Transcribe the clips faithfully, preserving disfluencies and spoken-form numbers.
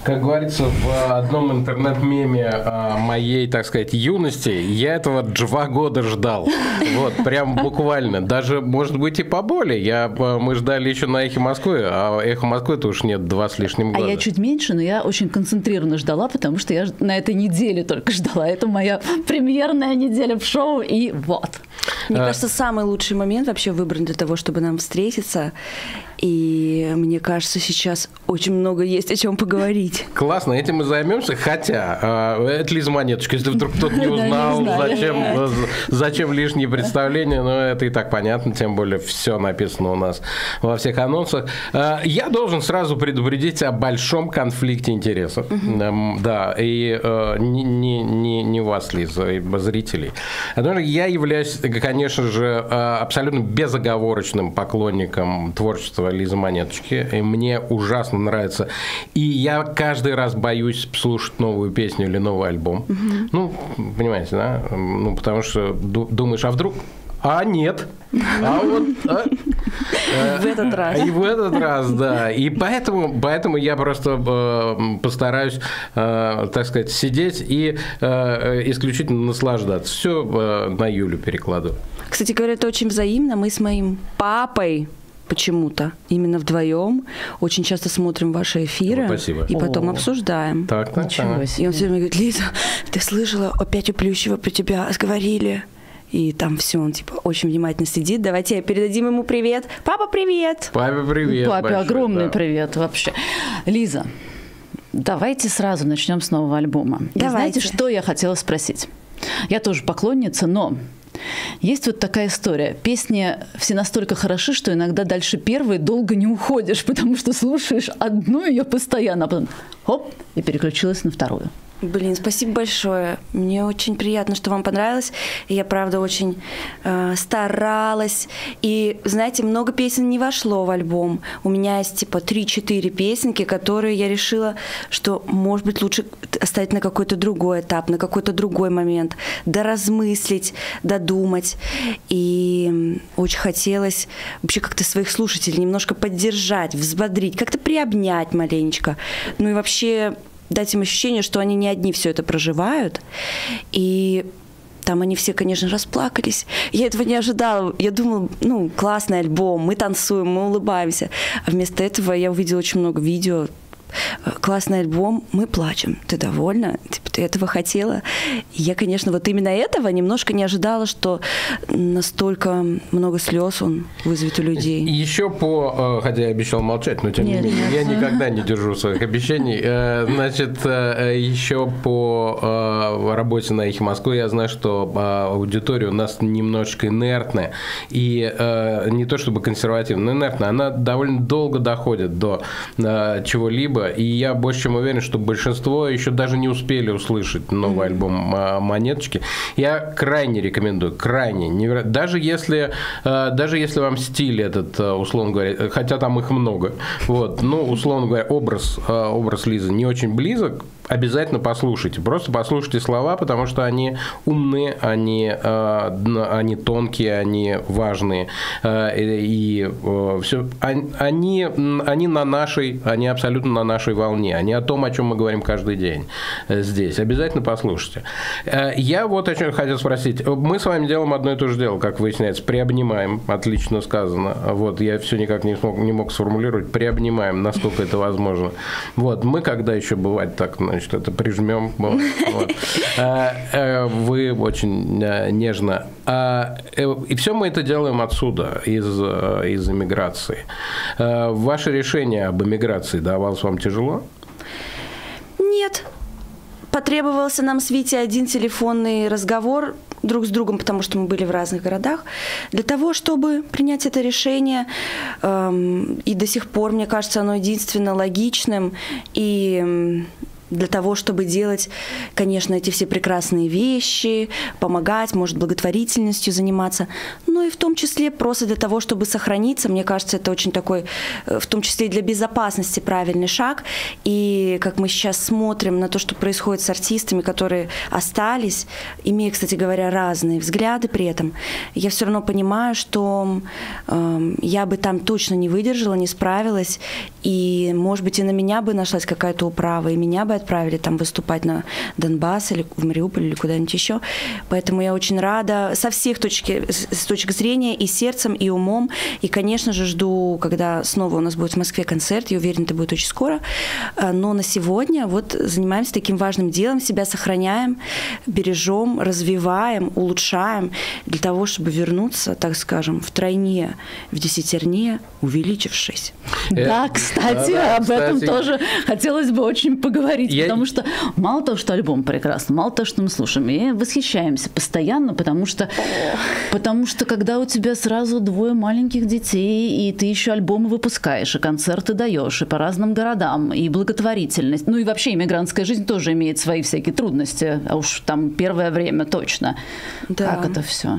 как говорится в одном интернет-меме моей, так сказать, юности, я этого два года ждал. Вот, прям буквально. Даже, может быть, и поболее. Я, мы ждали еще на «Эхе Москвы», а «Эхо Москвы»-то уж нет два с лишним года. А я чуть меньше, но я очень концентрированно ждала, потому что я на этой неделе только ждала. Это моя премьерная неделя в шоу, и вот. Мне а... кажется, самый лучший момент вообще выбран для того, чтобы нам встретиться. И мне кажется, сейчас очень много есть о чем поговорить. Классно, этим мы займемся. Хотя, э, это Лиза Монеточка, если вдруг кто-то не узнал, зачем, зачем лишние представления, но это и так понятно, тем более все написано у нас во всех анонсах. Э, я должен сразу предупредить о большом конфликте интересов. Uh-huh. Э, да, и э, не, не, не, не вас, Лиза, и зрителей. Я являюсь, конечно же, абсолютно безоговорочным поклонником творчества Лизы Монеточки. И мне ужасно нравится. И я каждый раз боюсь слушать новую песню или новый альбом. Uh-huh. Ну, понимаете, да? Ну, потому что думаешь, а вдруг... А нет. А вот... А, в этот раз. И в этот раз, да. И поэтому, поэтому я просто э, постараюсь, э, так сказать, сидеть и э, исключительно наслаждаться. Все э, на Юлю перекладу. Кстати говоря, это очень взаимно. Мы с моим папой почему-то именно вдвоем очень часто смотрим ваши эфиры. Ну, спасибо. И потом О, обсуждаем. Так, так, так. И он все время говорит: Лиза, ты слышала, опять у Плющева про тебя говорили? И там все, он типа очень внимательно сидит. Давайте передадим ему привет. Папа, привет! Папе привет! Папе большой, огромный да. привет вообще. Лиза, давайте сразу начнем с нового альбома. И знаете, что я хотела спросить? Я тоже поклонница, но есть вот такая история. Песни все настолько хороши, что иногда дальше первой долго не уходишь, потому что слушаешь одну ее постоянно, а потом хоп, и переключилась на вторую. Блин, спасибо большое. Мне очень приятно, что вам понравилось. Я, правда, очень э, старалась. И, знаете, много песен не вошло в альбом. У меня есть, типа, три-четыре песенки, которые я решила, что, может быть, лучше оставить на какой-то другой этап, на какой-то другой момент, доразмыслить, додумать. И очень хотелось вообще как-то своих слушателей немножко поддержать, взбодрить, как-то приобнять маленечко. Ну и вообще... дать им ощущение, что они не одни все это проживают. И там они все, конечно, расплакались. Я этого не ожидала. Я думала, ну, классный альбом, мы танцуем, мы улыбаемся. А вместо этого я увидела очень много видео. Классный альбом, мы плачем. Ты довольна? Типа, ты этого хотела? И я, конечно, вот именно этого немножко не ожидала, что настолько много слез он вызовет у людей. Еще по... Хотя я обещал молчать, но тем нет, не менее, нет. я никогда не держу своих обещаний. Значит, еще по работе на «Эхе Москвы» я знаю, что аудитория у нас немножечко инертная. И не то чтобы консервативная, но инертная. Она довольно долго доходит до чего-либо. И я больше чем уверен, что большинство еще даже не успели услышать новый mm-hmm. альбом «Монеточки». Я крайне рекомендую, крайне. Неверо... Даже, если, даже если вам стиль этот, условно говоря, хотя там их много, вот, ну, условно говоря, образ, образ Лизы не очень близок, обязательно послушайте. Просто послушайте слова, потому что они умные, они, они тонкие, они важные. И все. Они, они на нашей, они абсолютно на нашей волне. Они о том, о чем мы говорим каждый день здесь. Обязательно послушайте. Я вот о чем хотел спросить. Мы с вами делаем одно и то же дело, как выясняется. Приобнимаем. Отлично сказано. Вот, я все никак не, смог, не мог сформулировать. Приобнимаем, насколько это возможно. Вот, мы когда еще бывает так, значит, это прижмем. Вот. Вы очень нежно. И все мы это делаем отсюда, из, из эмиграции. Ваше решение об эмиграции давалось вам тяжело? Нет. Потребовался нам с Витей один телефонный разговор друг с другом, потому что мы были в разных городах, для того, чтобы принять это решение. И до сих пор, мне кажется, оно единственно логичным. И для того, чтобы делать, конечно, эти все прекрасные вещи, помогать, может, благотворительностью заниматься. но и в том числе просто для того, чтобы сохраниться. Мне кажется, это очень такой, в том числе и для безопасности, правильный шаг. И как мы сейчас смотрим на то, что происходит с артистами, которые остались, имея, кстати говоря, разные взгляды при этом, я все равно понимаю, что э, я бы там точно не выдержала, не справилась, и, может быть, и на меня бы нашлась какая-то управа, и меня бы отправили там выступать на Донбасс или в Мариуполь или куда-нибудь еще. Поэтому я очень рада со всех точки, с точки зрения, и сердцем, и умом. И, конечно же, жду, когда снова у нас будет в Москве концерт. Я уверена, это будет очень скоро. Но на сегодня вот занимаемся таким важным делом, себя сохраняем, бережем, развиваем, улучшаем для того, чтобы вернуться, так скажем, втройне, в десятерне, увеличившись. Да, кстати, да, об кстати. этом тоже хотелось бы очень поговорить, я... потому что мало того, что альбом прекрасный, мало того, что мы слушаем, и восхищаемся постоянно, потому что, потому что когда у тебя сразу двое маленьких детей, и ты еще альбомы выпускаешь, и концерты даешь, и по разным городам, и благотворительность, ну и вообще иммигрантская жизнь тоже имеет свои всякие трудности, а уж там первое время точно. Да. Как это все?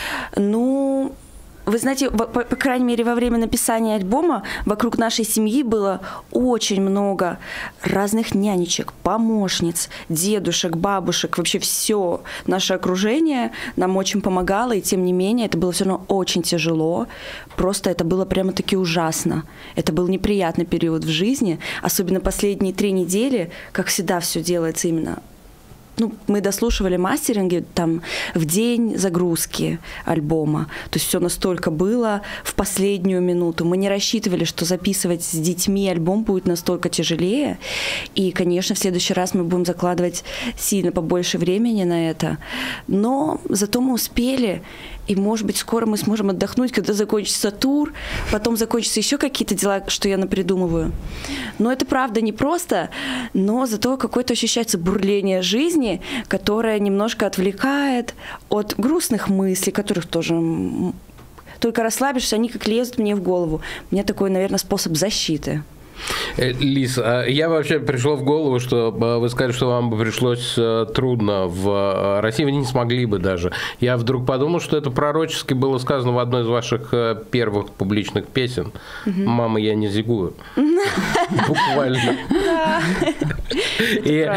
Ну... Вы знаете, по, по крайней мере, во время написания альбома вокруг нашей семьи было очень много разных нянечек, помощниц, дедушек, бабушек, вообще все наше окружение нам очень помогало, и тем не менее это было все равно очень тяжело, просто это было прямо-таки ужасно. Это был неприятный период в жизни, особенно последние три недели, как всегда все делается именно. Ну, мы дослушивали мастеринги там в день загрузки альбома. То есть все настолько было в последнюю минуту. Мы не рассчитывали, что записывать с детьми альбом будет настолько тяжелее. И, конечно, в следующий раз мы будем закладывать сильно побольше времени на это. Но зато мы успели. И, может быть, скоро мы сможем отдохнуть, когда закончится тур, потом закончатся еще какие-то дела, что я напридумываю. Но это, правда, непросто, но зато какое-то ощущается бурление жизни, которое немножко отвлекает от грустных мыслей, которых тоже... Только расслабишься, они как лезут мне в голову. У меня такой, наверное, способ защиты. Лиз, я вообще пришло в голову, что вы сказали, что вам бы пришлось трудно в России, вы не смогли бы даже. Я вдруг подумал, что это пророчески было сказано в одной из ваших первых публичных песен. «Мама, я не зигую». Буквально. И,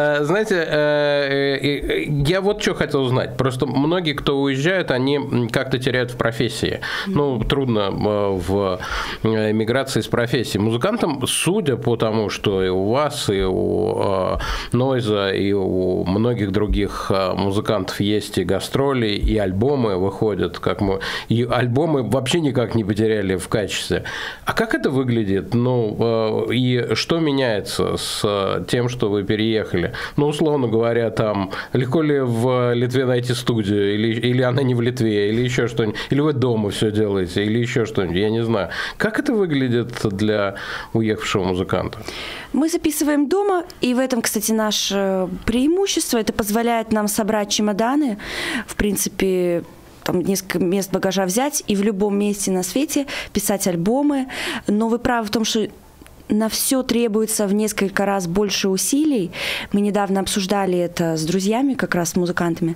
знаете, я вот что хотел узнать. Просто многие, кто уезжают, они как-то теряют в профессии. Ну, трудно в эмиграции с профессией. Музыкантам, судя по тому, что и у вас, и у Нойза, и у многих других музыкантов есть и гастроли, и альбомы выходят, как мы, и альбомы вообще никак не потеряли в качестве. А как это выглядит? Ну, и что меняется с тем, что вы переехали? Ну, условно говоря, там, легко ли в Литве найти студию, или, или она не в Литве, или еще что-нибудь, или вы дома все делаете, или еще что-нибудь, я не знаю. Как это выглядит для уехавшего музыканта? Мы записываем дома, и в этом, кстати, наше преимущество. Это позволяет нам собрать чемоданы, в принципе, там несколько мест багажа взять и в любом месте на свете писать альбомы. Но вы правы в том, что на все требуется в несколько раз больше усилий. Мы недавно обсуждали это с друзьями, как раз с музыкантами.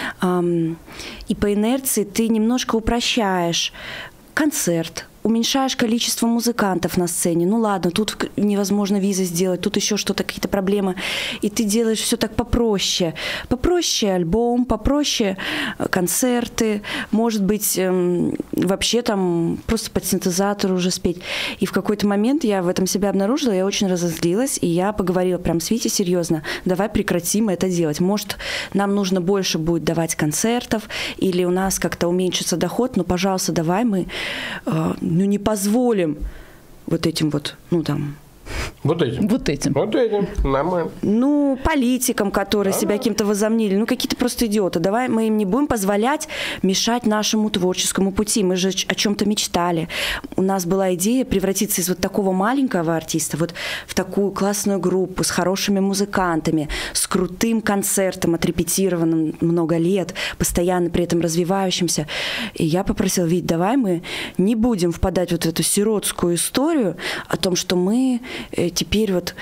И по инерции ты немножко упрощаешь концерт, уменьшаешь количество музыкантов на сцене. Ну ладно, тут невозможно визы сделать, тут еще что-то, какие-то проблемы. И ты делаешь все так попроще. Попроще альбом, попроще концерты, может быть, эм, вообще там просто под синтезатор уже спеть. И в какой-то момент я в этом себя обнаружила, я очень разозлилась, и я поговорила прям с Витей серьезно, давай прекратим это делать. Может, нам нужно больше будет давать концертов, или у нас как-то уменьшится доход, но, пожалуйста, давай мы э, ну, не позволим вот этим вот, ну, там... Вот этим. Вот этим. Вот этим. Нормально. Ну, политикам, которые а-а-а. себя кем-то возомнили, ну, какие-то просто идиоты. Давай мы им не будем позволять мешать нашему творческому пути. Мы же о чем-то мечтали. У нас была идея превратиться из вот такого маленького артиста вот в такую классную группу с хорошими музыкантами, с крутым концертом, отрепетированным много лет, постоянно при этом развивающимся. И я попросила, Вить, давай мы не будем впадать вот в эту сиротскую историю о том, что мы теперь вот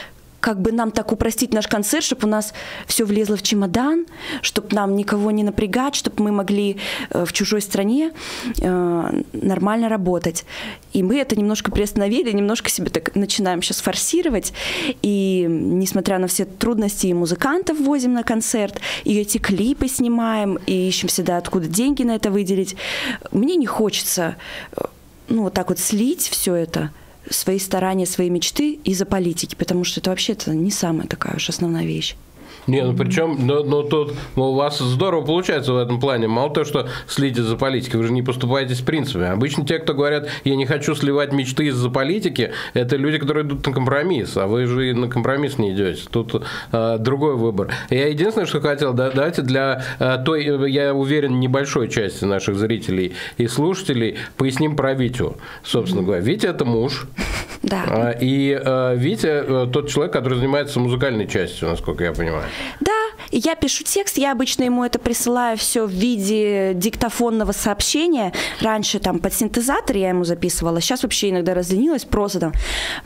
как бы нам так упростить наш концерт, чтобы у нас все влезло в чемодан, чтобы нам никого не напрягать, чтобы мы могли в чужой стране э, нормально работать. И мы это немножко приостановили, немножко себе так начинаем сейчас форсировать. И несмотря на все трудности, и музыкантов возим на концерт, и эти клипы снимаем, и ищем всегда, откуда деньги на это выделить. Мне не хочется, ну, вот так вот слить все это, свои старания, свои мечты из-за политики, потому что это вообще-то не самая такая уж основная вещь. Не, ну причем, но, но тут ну, у вас здорово получается в этом плане. Мало того, что следите за политикой, вы же не поступаете с принципами. Обычно те, кто говорят, я не хочу сливать мечты из-за политики, это люди, которые идут на компромисс, а вы же на компромисс не идете. Тут э, другой выбор. Я единственное, что хотел, да, давайте для э, той, я уверен, небольшой части наших зрителей и слушателей поясним про Витю, собственно mm-hmm. говоря. Витя – это муж. Да. И э, Витя – тот человек, который занимается музыкальной частью, насколько я понимаю. Да, я пишу текст, я обычно ему это присылаю все в виде диктофонного сообщения. Раньше там под синтезатор я ему записывала, сейчас вообще иногда разленилась, просто там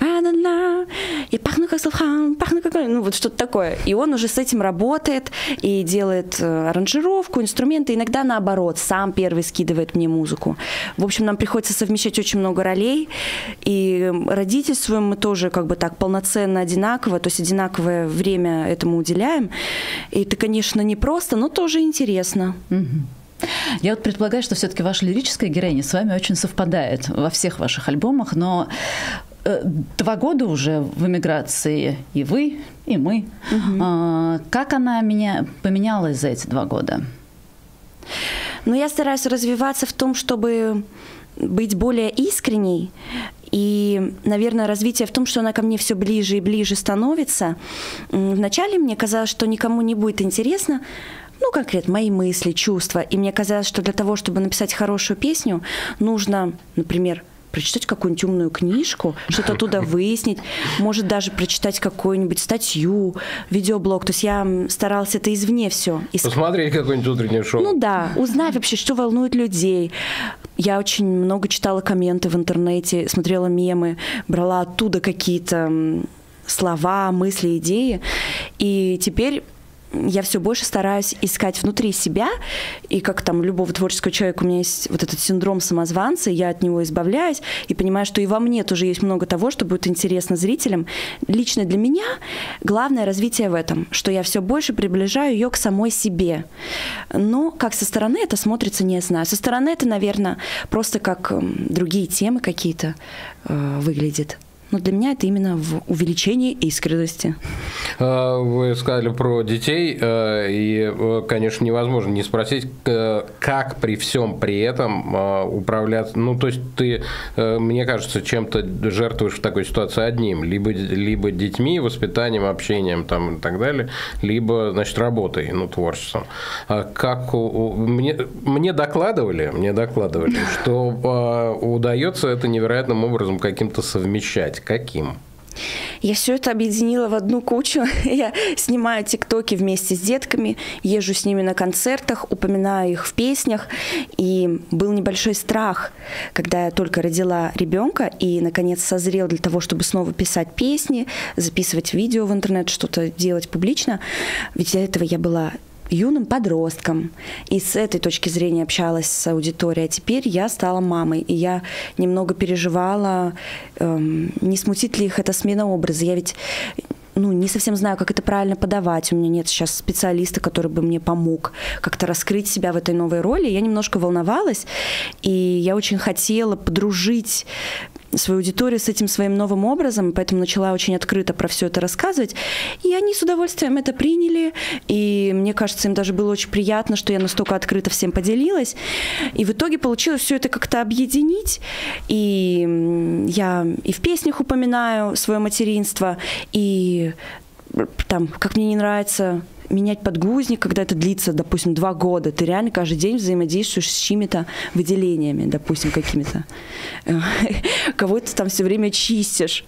я пахну как Салхан, пахну как... Ну вот что-то такое. И он уже с этим работает и делает аранжировку, инструменты. Иногда наоборот, сам первый скидывает мне музыку. В общем, нам приходится совмещать очень много ролей. И родительствуем мы тоже как бы так полноценно одинаково, то есть одинаковое время этому уделяем. И это, конечно, непросто, но тоже интересно. Угу. Я вот предполагаю, что все-таки ваша лирическая героиня с вами очень совпадает во всех ваших альбомах, но э, два года уже в эмиграции и вы, и мы. Угу. А, как она меня поменялась за эти два года? Ну, я стараюсь развиваться в том, чтобы быть более искренней. И, наверное, развитие в том, что она ко мне все ближе и ближе становится. Вначале мне казалось, что никому не будет интересно, ну, конкретно мои мысли, чувства. И мне казалось, что для того, чтобы написать хорошую песню, нужно, например, прочитать какую-нибудь умную книжку, что-то оттуда выяснить, может даже прочитать какую-нибудь статью, видеоблог. То есть я старалась это извне все искать. Посмотреть какое-нибудь утреннее шоу. Ну да, узнать вообще, что волнует людей. Я очень много читала комменты в интернете, смотрела мемы, брала оттуда какие-то слова, мысли, идеи. И теперь я все больше стараюсь искать внутри себя, и как там у любого творческого человека у меня есть вот этот синдром самозванца, я от него избавляюсь и понимаю, что и во мне тоже есть много того, что будет интересно зрителям. Лично для меня главное развитие в этом, что я все больше приближаю ее к самой себе. Но как со стороны это смотрится, не знаю. Со стороны это, наверное, просто как другие темы какие-то э, выглядит. Но для меня это именно в увеличении искренности. Вы сказали про детей, и, конечно, невозможно не спросить, как при всем при этом управляться. Ну, то есть ты, мне кажется, чем-то жертвуешь в такой ситуации одним. Либо, либо детьми, воспитанием, общением там, и так далее, либо, значит, работой, ну, творчеством. Как мне, мне докладывали, мне докладывали, что удается это невероятным образом каким-то совмещать. Каким? Я все это объединила в одну кучу. Я снимаю тиктоки вместе с детками, езжу с ними на концертах, упоминаю их в песнях. И был небольшой страх, когда я только родила ребенка и, наконец, созрел для того, чтобы снова писать песни, записывать видео в интернет, что-то делать публично. Ведь для этого я была юным подростком, и с этой точки зрения общалась с аудиторией. А теперь я стала мамой, и я немного переживала, эм, не смутит ли их эта смена образа. Я ведь ну, не совсем знаю, как это правильно подавать. У меня нет сейчас специалиста, который бы мне помог как-то раскрыть себя в этой новой роли. Я немножко волновалась, и я очень хотела подружить свою аудиторию с этим своим новым образом, поэтому начала очень открыто про все это рассказывать. И они с удовольствием это приняли, и мне кажется, им даже было очень приятно, что я настолько открыто всем поделилась. И в итоге получилось все это как-то объединить. И я и в песнях упоминаю свое материнство, и там, как мне не нравится менять подгузник, когда это длится, допустим, два года. Ты реально каждый день взаимодействуешь с чьими-то выделениями, допустим, какими-то. Кого-то там все время чистишь.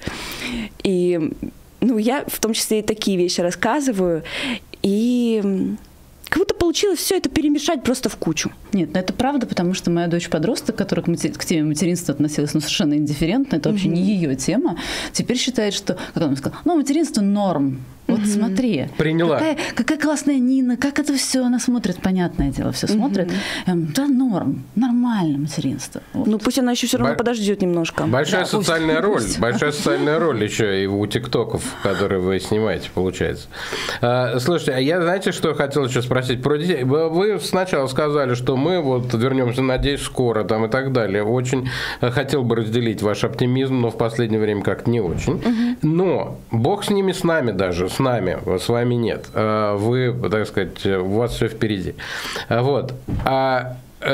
И ну, я в том числе и такие вещи рассказываю. И как будто получилось все это перемешать просто в кучу. Нет, ну это правда, потому что моя дочь-подросток, которая к, матери, к теме материнства относилась ну, совершенно индифферентно, это вообще mm-hmm. не ее тема, теперь считает, что, как она сказала, ну, материнство норм. Вот mm-hmm. смотри, Приняла. Какая, какая классная Нина, как это все она смотрит, понятное дело, все mm-hmm. смотрит. Да, норм, нормально материнство. Вот. Ну пусть она еще все равно Бо... подождет немножко. Большая да, социальная пусть, роль, пусть. большая социальная роль еще и у тиктоков, которые вы снимаете, получается. А, слушайте, а я, знаете, что хотел еще спросить про детей? Вы сначала сказали, что мы вот вернемся, надеюсь, скоро там и так далее. Очень хотел бы разделить ваш оптимизм, но в последнее время как-то не очень. Mm-hmm. Но бог с ними, с нами даже, с нами, с вами нет. Вы, так сказать, у вас все впереди. Вот. А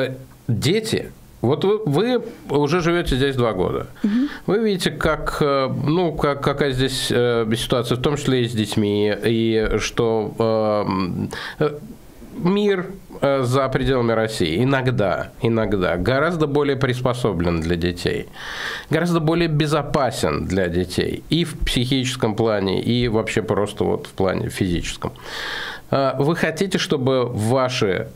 дети, вот вы, вы уже живете здесь два года. Угу. Вы видите, как, ну, как, какая здесь ситуация, в том числе и с детьми, и что э, мир за пределами России иногда, иногда гораздо более приспособлен для детей, гораздо более безопасен для детей и в психическом плане, и вообще просто вот в плане физическом. Вы хотите, чтобы ваши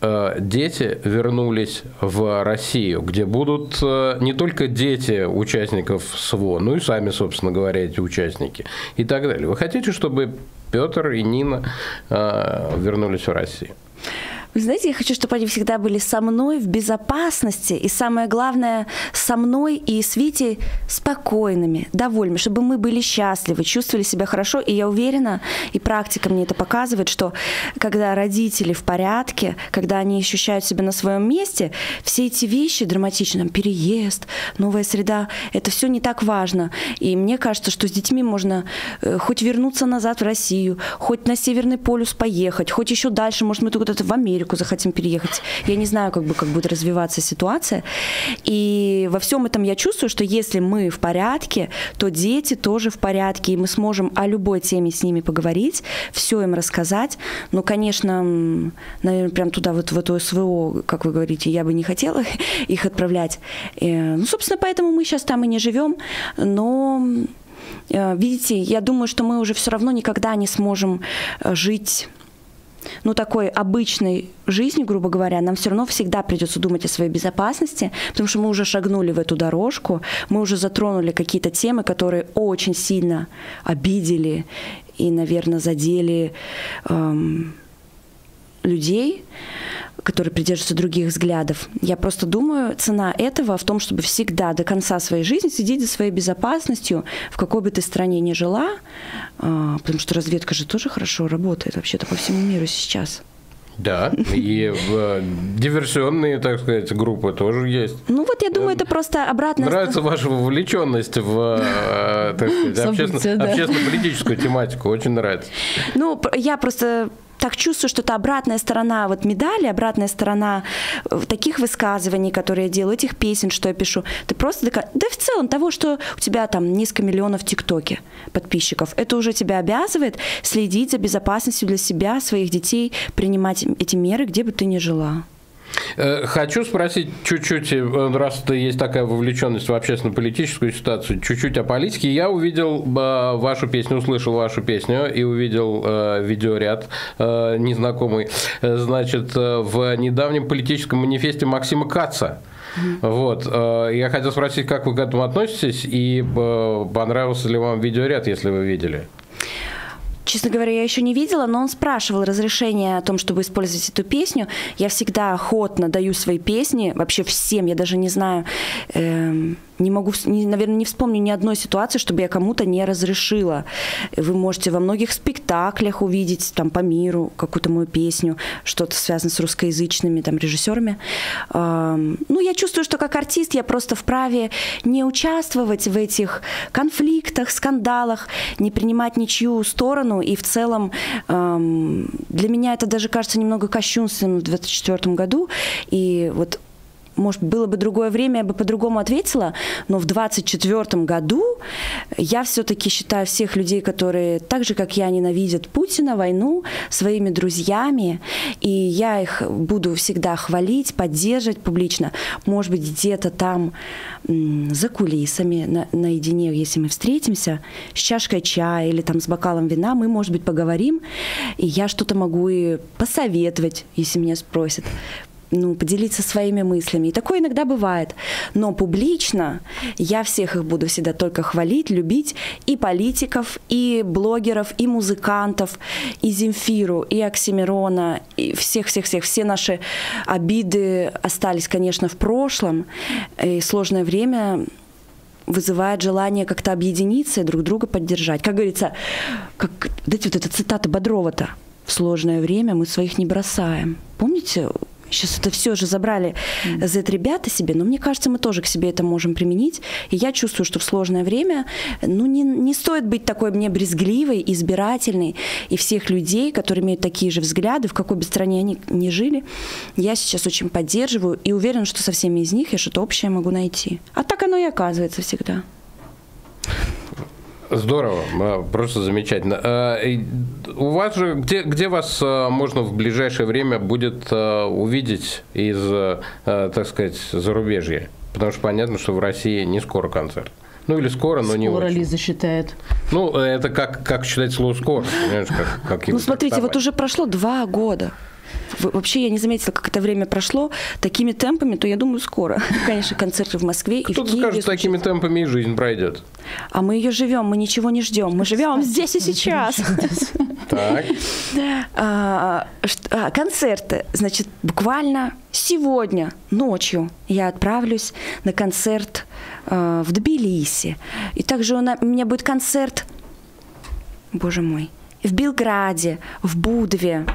дети вернулись в Россию, где будут не только дети участников СВО, но и сами, собственно говоря, эти участники и так далее. Вы хотите, чтобы Петр и Нина вернулись в Россию? Вы знаете, я хочу, чтобы они всегда были со мной в безопасности, и самое главное, со мной и с Витей спокойными, довольными, чтобы мы были счастливы, чувствовали себя хорошо. И я уверена, и практика мне это показывает, что когда родители в порядке, когда они ощущают себя на своем месте, все эти вещи драматичные, переезд, новая среда, это все не так важно. И мне кажется, что с детьми можно хоть вернуться назад в Россию, хоть на Северный полюс поехать, хоть еще дальше, может, мы куда-то в Америку захотим переехать. Я не знаю, как бы, как будет развиваться ситуация. И во всем этом я чувствую, что если мы в порядке, то дети тоже в порядке, и мы сможем о любой теме с ними поговорить, все им рассказать. Но, конечно, наверное, прям туда, вот в эту СВО, как вы говорите, я бы не хотела их отправлять. Ну, собственно, поэтому мы сейчас там и не живем. Но, видите, я думаю, что мы уже все равно никогда не сможем жить ну, такой обычной жизнью, грубо говоря, нам все равно всегда придется думать о своей безопасности, потому что мы уже шагнули в эту дорожку, мы уже затронули какие-то темы, которые очень сильно обидели и, наверное, задели эм, людей, которые придерживаются других взглядов. Я просто думаю, цена этого в том, чтобы всегда до конца своей жизни следить за своей безопасностью, в какой бы ты стране ни жила, потому что разведка же тоже хорошо работает вообще-то по всему миру сейчас. Да, и диверсионные, так сказать, группы тоже есть. Ну вот я думаю, это просто обратная... Нравится ваша вовлеченность в, так сказать, общественно, да. общественно-политическую тематику, очень нравится. Ну, я просто... так чувствую, что это обратная сторона вот медали, обратная сторона таких высказываний, которые я делаю, этих песен, что я пишу. Ты просто... Да в целом того, что у тебя там несколько миллионов в ТикТоке подписчиков, это уже тебя обязывает следить за безопасностью для себя, своих детей, принимать эти меры, где бы ты ни жила. Хочу спросить чуть-чуть, раз есть такая вовлеченность в общественно-политическую ситуацию, чуть-чуть о политике. Я увидел вашу песню, услышал вашу песню и увидел видеоряд незнакомый, значит, в недавнем политическом манифесте Максима Каца. Вот. Я хотел спросить, как вы к этому относитесь и понравился ли вам видеоряд, если вы видели? Честно говоря, я еще не видела, но он спрашивал разрешение о том, чтобы использовать эту песню. Я всегда охотно даю свои песни, вообще всем, я даже не знаю, эм, не могу, не, наверное, не вспомню ни одной ситуации, чтобы я кому-то не разрешила. Вы можете во многих спектаклях увидеть там по миру какую-то мою песню, что-то связано с русскоязычными там режиссерами. Эм, ну, я чувствую, что как артист я просто вправе не участвовать в этих конфликтах, скандалах, не принимать ничью сторону. И в целом эм, для меня это даже кажется немного кощунственным в двадцать четвёртом году. И вот может, было бы другое время, я бы по-другому ответила, но в двадцать четвёртом году я все-таки считаю всех людей, которые так же, как я, ненавидят Путина, войну, своими друзьями, и я их буду всегда хвалить, поддерживать публично. Может быть, где-то там за кулисами, на, наедине, если мы встретимся, с чашкой чая или там с бокалом вина, мы, может быть, поговорим, и я что-то могу и посоветовать, если меня спросят, ну, поделиться своими мыслями. И такое иногда бывает. Но публично я всех их буду всегда только хвалить, любить. И политиков, и блогеров, и музыкантов, и Земфиру, и Оксимирона, и всех-всех-всех. Все наши обиды остались, конечно, в прошлом. И сложное время вызывает желание как-то объединиться и друг друга поддержать. Как говорится, как, дайте вот эта цитата Бодрова-то. В сложное время мы своих не бросаем. Помните? Сейчас это все же забрали mm. зет-ребята себе, но мне кажется, мы тоже к себе это можем применить. И я чувствую, что в сложное время ну, не, не стоит быть такой мне брезгливой, избирательной. И всех людей, которые имеют такие же взгляды, в какой бы стране они ни жили, я сейчас очень поддерживаю и уверена, что со всеми из них я что-то общее могу найти. А так оно и оказывается всегда. Здорово, просто замечательно. У вас же, где, где вас можно в ближайшее время будет увидеть из, так сказать, зарубежья? Потому что понятно, что в России не скоро концерт. Ну или скоро, но скоро не очень. Скоро Лиза считает. Ну, это как, как считать слово «скоро». Как, как ну, смотрите, вот уже прошло два года. Вообще я не заметила, как это время прошло. Такими темпами, то я думаю, скоро. Конечно, концерты в Москве и в Киеве. Кто-то скажет, такими темпами и жизнь пройдет. А мы ее живем, мы ничего не ждем. Мы живем здесь и сейчас. Так. Концерты. Значит, буквально сегодня ночью я отправлюсь на концерт в Тбилиси. И также у меня будет концерт, боже мой, в Белграде, в Будве,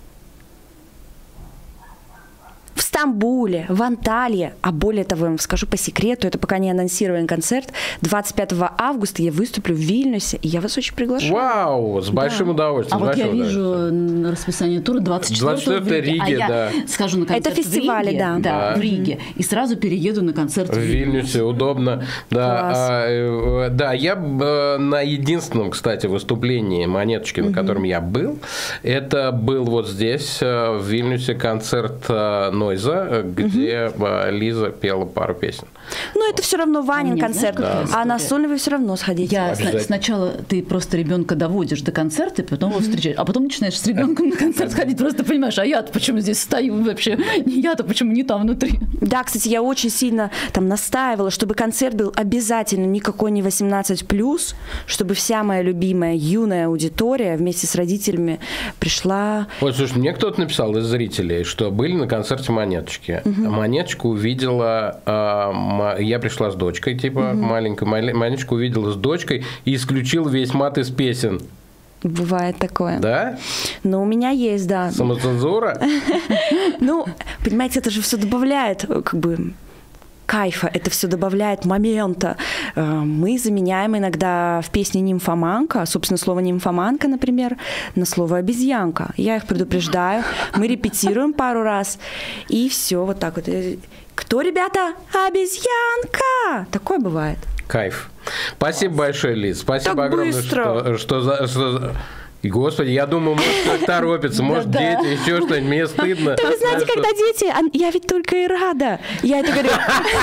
в Стамбуле, в Анталии, а более того, я вам скажу по секрету, это пока не анонсирован концерт, двадцать пятого августа я выступлю в Вильнюсе, и я вас очень приглашаю. Вау, с большим да. удовольствием. А вот я вижу на расписании тура двадцать четвёртого в Риге, Риге а да. я схожу на концерт это фестивали, в Риге, да. Да, да, в Риге, и сразу перееду на концерт в Вильнюсе. В Вильнюсе, удобно. Да, а, да, я на единственном, кстати, выступлении «Монеточки», на котором я был, это был вот здесь, в Вильнюсе, концерт Нойза, где угу. Лиза пела пару песен. Ну, это все равно Ванин а концерт, да. а на сольный вы все равно сходите. Я сначала ты просто ребенка доводишь до концерта, потом его встречаешь, а потом начинаешь с ребенком на концерт ходить, просто понимаешь, а я-то почему здесь стою вообще, я-то почему не там внутри. Да, кстати, я очень сильно там настаивала, чтобы концерт был обязательно никакой не восемнадцать плюс, чтобы вся моя любимая юная аудитория вместе с родителями пришла. Вот, слушай, мне кто-то написал из зрителей, что были на концерте «Монеточки». Угу. Монеточку увидела, э, я пришла с дочкой, типа, угу. маленькой, Монеточку увидела с дочкой и исключил весь мат из песен. Бывает такое. Да? Ну, у меня есть, да. Самоцензура? Ну, понимаете, это же все добавляет, как бы, кайфа, это все добавляет момента. Мы заменяем иногда в песне «нимфоманка», собственно, слово «нимфоманка», например, на слово «обезьянка». Я их предупреждаю, мы репетируем пару раз, и все вот так вот. Кто, ребята? Обезьянка! Такое бывает. Кайф. Спасибо большое, Лиз. Спасибо так огромное, что, что, за, что... И, господи, я думаю, может, торопится, может, дети, еще что-нибудь, мне стыдно. Да вы знаете, когда дети, я ведь только и рада. Я это говорю.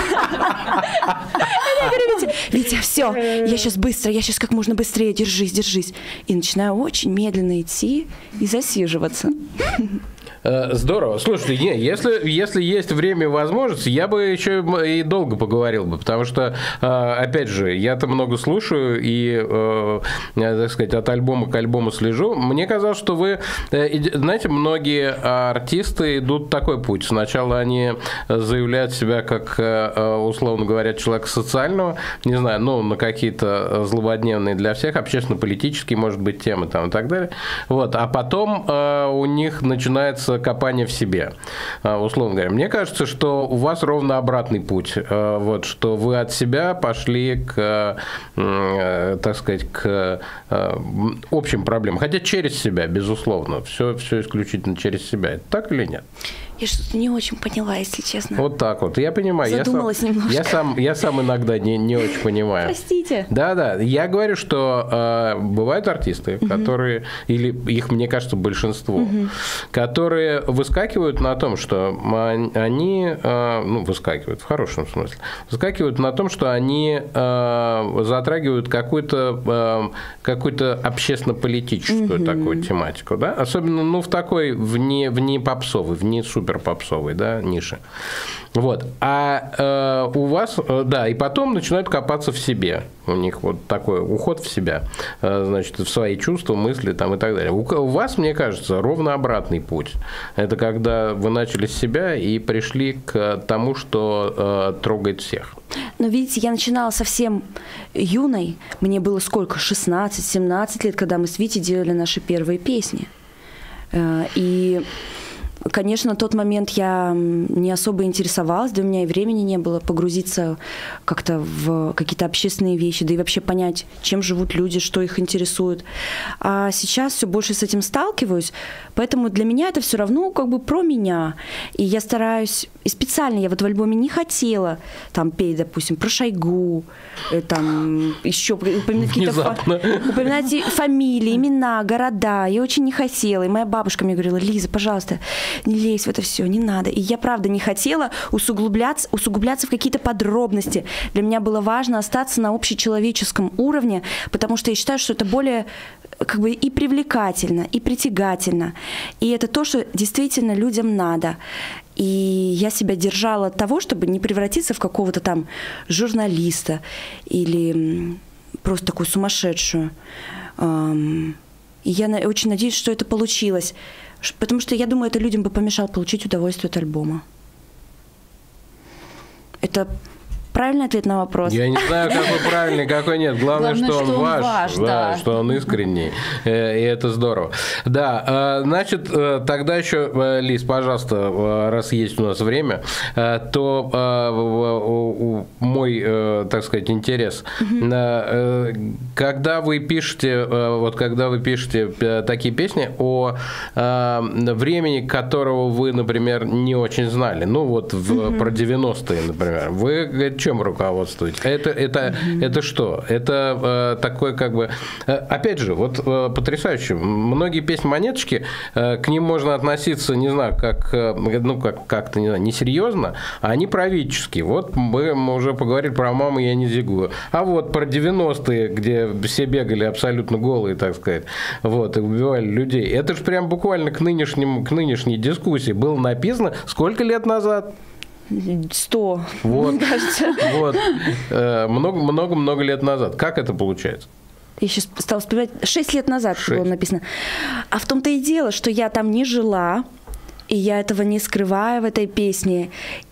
Я говорю, Витя, все, я сейчас быстро, я сейчас как можно быстрее, держись, держись. И начинаю очень медленно идти и засиживаться. Здорово. Слушайте, не, если, если есть время и возможность, я бы еще и долго поговорил бы, потому что, опять же, я-то много слушаю и, так сказать, от альбома к альбому слежу. Мне казалось, что вы, знаете, многие артисты идут такой путь. Сначала они заявляют себя как, условно говоря, человека социального, не знаю, ну, на какие-то злободневные для всех, общественно-политические, может быть, темы там и так далее. Вот. А потом у них начинается копание в себе, условно говоря. Мне кажется, что у вас ровно обратный путь. Вот, что вы от себя пошли к, так сказать, к общим проблемам. Хотя через себя, безусловно. Все, все исключительно через себя. Это так или нет? Я что-то не очень поняла, если честно. Вот так вот. Я понимаю. Задумалась я сам, немножко. Я сам, я сам иногда не, не очень понимаю. Простите. Да-да. Я говорю, что э, бывают артисты, угу. которые, или их, мне кажется, большинство, угу. которые выскакивают на том, что они, э, ну, выскакивают в хорошем смысле, выскакивают на том, что они э, затрагивают какую-то, э, какую-то общественно-политическую угу. такую тематику, да? Особенно, ну, в такой, вне, вне попсовой, вне супер попсовой, да, нише. Вот. А э, у вас, э, да, и потом начинают копаться в себе. У них вот такой уход в себя, э, значит, в свои чувства, мысли там, и так далее. У, у вас, мне кажется, ровно обратный путь. Это когда вы начали с себя и пришли к тому, что э, трогает всех. Но видите, я начинала совсем юной. Мне было сколько? шестнадцать-семнадцать лет, когда мы с Витей делали наши первые песни. Э, и... Конечно, на тот момент я не особо интересовалась, да у меня и времени не было погрузиться как-то в какие-то общественные вещи, да и вообще понять, чем живут люди, что их интересует. А сейчас все больше с этим сталкиваюсь, поэтому для меня это все равно как бы про меня. И я стараюсь, и специально я вот в альбоме не хотела там петь, допустим, про Шойгу, там еще упоминать какие-то фа- упоминать фамилии, имена, города. Я очень не хотела. И моя бабушка мне говорила: Лиза, пожалуйста, не лезь в это все, не надо. И я, правда, не хотела усугубляться, усугубляться в какие-то подробности. Для меня было важно остаться на общечеловеческом уровне, потому что я считаю, что это более как бы и привлекательно, и притягательно. И это то, что действительно людям надо. И я себя держала от того, чтобы не превратиться в какого-то там журналиста или просто такую сумасшедшую. И я очень надеюсь, что это получилось. Потому что я думаю, это людям бы помешало получить удовольствие от альбома. Это правильный ответ на вопрос? Я не знаю, какой правильный, какой нет. Главное, Главное что, что он ваш, ваш да, да. что он искренний. И это здорово. Да, значит, тогда еще, Лиз, пожалуйста, раз есть у нас время, то мой, так сказать, интерес. Угу. Когда вы пишете, вот когда вы пишете такие песни о времени, которого вы, например, не очень знали, ну вот в, угу. про девяностые, например, вы чем руководствуетесь? Это, это, mm-hmm. это что? Это э, такое как бы... Э, опять же, вот э, потрясающе. Многие песни «Монеточки», э, к ним можно относиться, не знаю, как, э, ну, как, как-то, не знаю, несерьезно, а они правительские. Вот мы, мы уже поговорили про «Маму, я не зигую». А вот про девяностые, где все бегали абсолютно голые, так сказать, вот, и убивали людей. Это же прям буквально к, нынешнему, к нынешней дискуссии было написано сколько лет назад? Сто, вот, мне кажется. Вот. Много-много-много лет назад. Как это получается? Я сейчас стала вспоминать. Шесть лет назад Шесть. было написано. А в том-то и дело, что я там не жила, и я этого не скрываю в этой песне.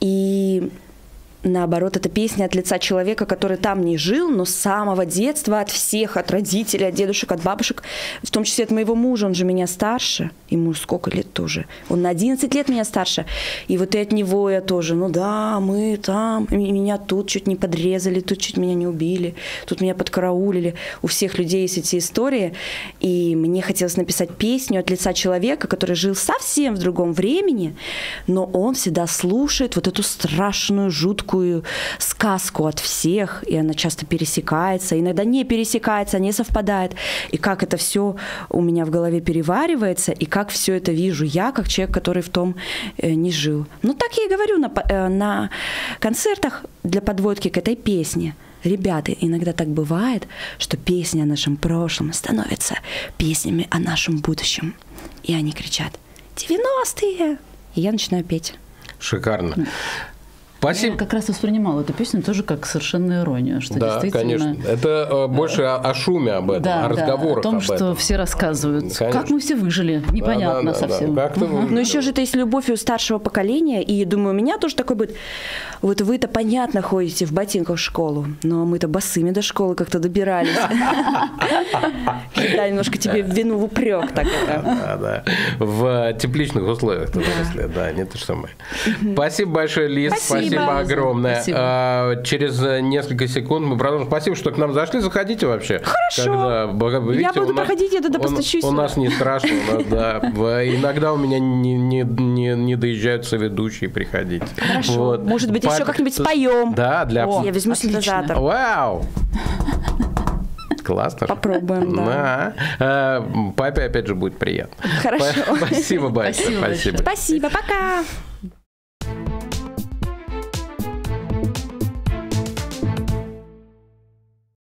И наоборот, это песня от лица человека, который там не жил, но с самого детства, от всех, от родителей, от дедушек, от бабушек, в том числе от моего мужа, он же меня старше, ему сколько лет тоже, он на одиннадцать лет меня старше, и вот и от него я тоже, ну да, мы там, и меня тут чуть не подрезали, тут чуть меня не убили, тут меня подкараулили, у всех людей есть эти истории, и мне хотелось написать песню от лица человека, который жил совсем в другом времени, но он всегда слушает вот эту страшную, жуткую сказку от всех, и она часто пересекается, иногда не пересекается, не совпадает. И как это все у меня в голове переваривается, и как все это вижу я, как человек, который в том э, не жил. Ну, так я и говорю на, э, на концертах для подводки к этой песне. Ребята, иногда так бывает, что песни о нашем прошлом становятся песнями о нашем будущем. И они кричат: девяностые! И я начинаю петь. Шикарно. Спасибо. Я как раз воспринимала эту песню тоже как совершенную иронию, что да, действительно... конечно. Это э, больше о, о шуме об этом, да, о разговорах да, о том, об что этом. Все рассказывают. Конечно. Как мы все выжили, непонятно да, да, совсем. Да, да. Но еще же это есть любовь у старшего поколения, и думаю, у меня тоже такой будет. Вот вы-то, понятно, ходите в ботинках в школу, но мы-то босыми до школы как-то добирались. Да, немножко тебе вину в упрек так это. Да, да. В тепличных условиях ты выросли, да, не то же самое. Спасибо большое, Лиз. Спасибо. Спасибо огромное. Спасибо. А, через несколько секунд мы продолжим. Спасибо, что к нам зашли. Заходите вообще. Хорошо. Когда, вы видите, я буду нас, проходить, я туда постучусь. У, у нас не страшно. У нас, да. Иногда у меня не, не, не, не доезжают соведущие, приходите. Хорошо. Вот. Может быть, Пап... еще как-нибудь споем. Да, для... О, я возьму отлично. синтезатор. Вау! Классно. Попробуем, да. да. Папе, опять же, будет приятно. Хорошо. Спасибо большое. Спасибо. Спасибо, пока.